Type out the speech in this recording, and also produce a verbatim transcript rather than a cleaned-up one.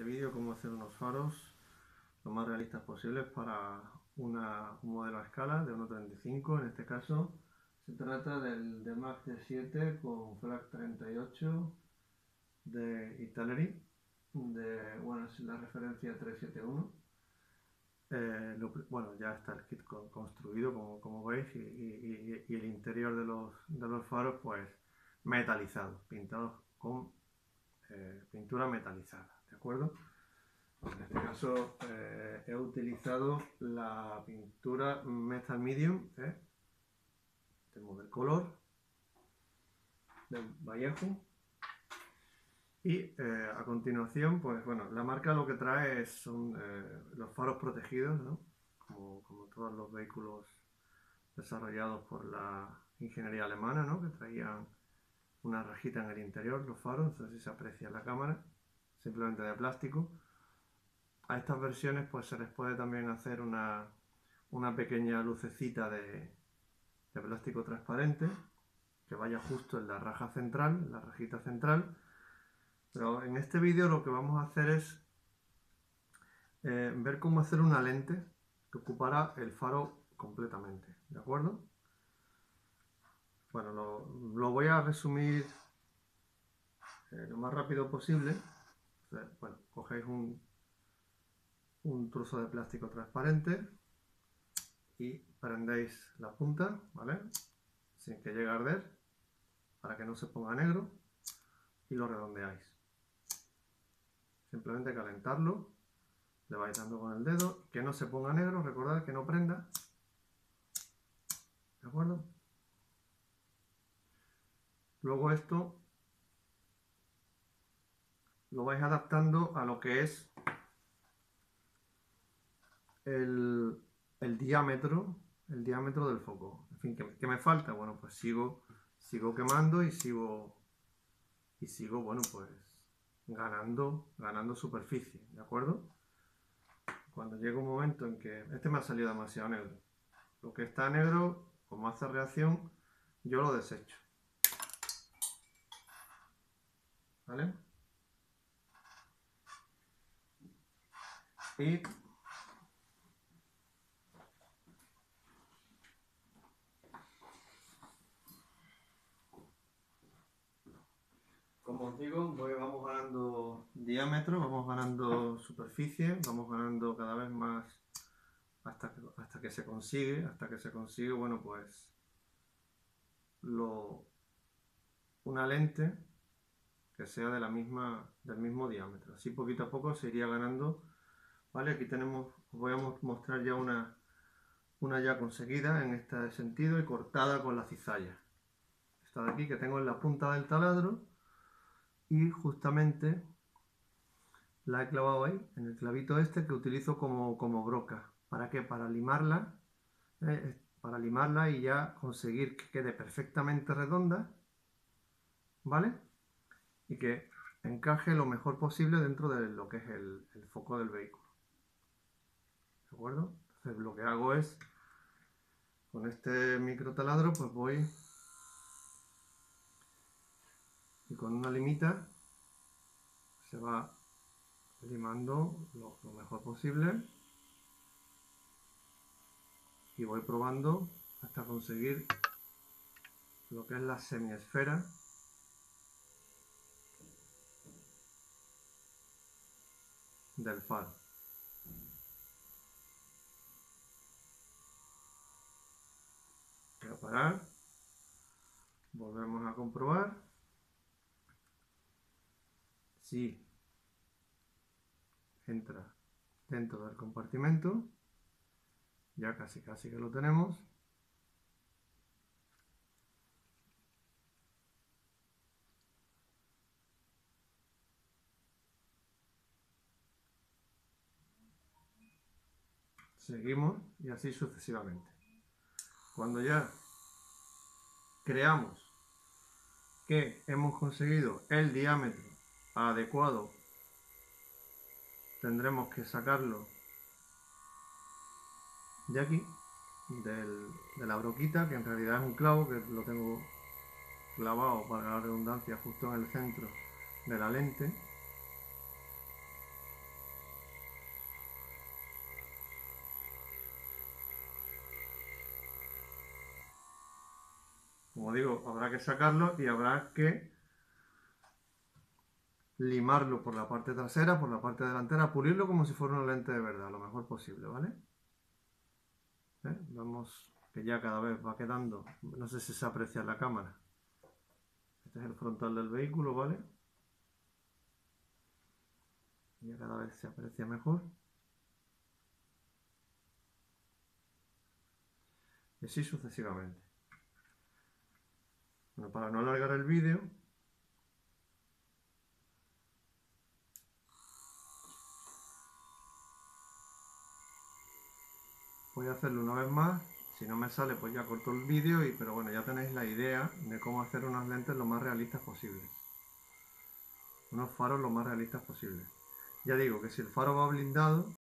vídeo cómo hacer unos faros lo más realistas posibles para una, un modelo a escala de uno treinta y cinco. En este caso se trata del DeMac T siete con FLAC treinta y ocho de Italeri, de, bueno, es la referencia trescientos setenta y uno. Eh, lo, bueno, ya está el kit con, construido como, como veis, y, y, y el interior de los, de los faros pues metalizados, pintados con eh, pintura metalizada, ¿de acuerdo? En este caso eh, he utilizado la pintura Metal Medium ¿eh? del Model Color del Vallejo. Y eh, a continuación, pues bueno, la marca lo que trae son eh, los faros protegidos, ¿no? Como, como todos los vehículos desarrollados por la ingeniería alemana, ¿no? Que traían una rajita en el interior, los faros, no sé si se aprecia en la cámara, simplemente de plástico. A estas versiones pues se les puede también hacer una, una pequeña lucecita de, de plástico transparente que vaya justo en la raja central, la rajita central. Pero en este vídeo lo que vamos a hacer es eh, ver cómo hacer una lente que ocupará el faro completamente, ¿de acuerdo? Bueno, lo, lo voy a resumir eh, lo más rápido posible. O sea, bueno, cogéis un, un trozo de plástico transparente y prendéis la punta, ¿vale? Sin que llegue a arder, para que no se ponga negro, y lo redondeáis. Simplemente calentarlo, le vais dando con el dedo, que no se ponga negro, recordad que no prenda, ¿de acuerdo? Luego esto lo vais adaptando a lo que es el, el diámetro, el diámetro del foco. En fin, ¿qué, qué me falta? Bueno, pues sigo, sigo quemando y sigo, y sigo, bueno, pues ganando, ganando superficie, ¿de acuerdo? Cuando llega un momento en que este me ha salido demasiado negro, lo que está negro, como hace reacción, yo lo desecho, ¿vale? Y como os digo, voy, vamos ganando diámetro, vamos ganando superficie, vamos ganando cada vez más hasta que, hasta que se consigue, hasta que se consigue, bueno, pues lo, una lente que sea de la misma, del mismo diámetro. Así poquito a poco se iría ganando, ¿vale? Aquí tenemos, os voy a mostrar ya una, una ya conseguida en este sentido y cortada con la cizalla. Esta de aquí que tengo en la punta del taladro y justamente la he clavado ahí, en el clavito este que utilizo como, como broca. ¿Para qué? Para limarla, eh, para limarla y ya conseguir que quede perfectamente redonda, ¿vale? Y que encaje lo mejor posible dentro de lo que es el, el foco del vehículo. ¿De acuerdo? Entonces lo que hago es, con este micro taladro, pues voy y con una limita se va limando lo, lo mejor posible y voy probando hasta conseguir lo que es la semiesfera del faro. Voy a parar, volvemos a comprobar si entra dentro del compartimento, ya casi casi que lo tenemos. Seguimos y así sucesivamente. Cuando ya creamos que hemos conseguido el diámetro adecuado, tendremos que sacarlo de aquí, del, de la broquita, que en realidad es un clavo que lo tengo clavado, para la redundancia, justo en el centro de la lente. como digo, habrá que sacarlo y habrá que limarlo por la parte trasera, por la parte delantera, pulirlo como si fuera una lente de verdad, lo mejor posible, ¿vale? ¿Eh? Vemos que ya cada vez va quedando, no sé si se aprecia en la cámara. Este es el frontal del vehículo, ¿vale? Ya cada vez se aprecia mejor. Y así sucesivamente. Bueno, para no alargar el vídeo, voy a hacerlo una vez más. Si no me sale, pues ya corto el vídeo, y, pero bueno, ya tenéis la idea de cómo hacer unas lentes lo más realistas posible. Unos faros lo más realistas posible. Ya digo que si el faro va blindado,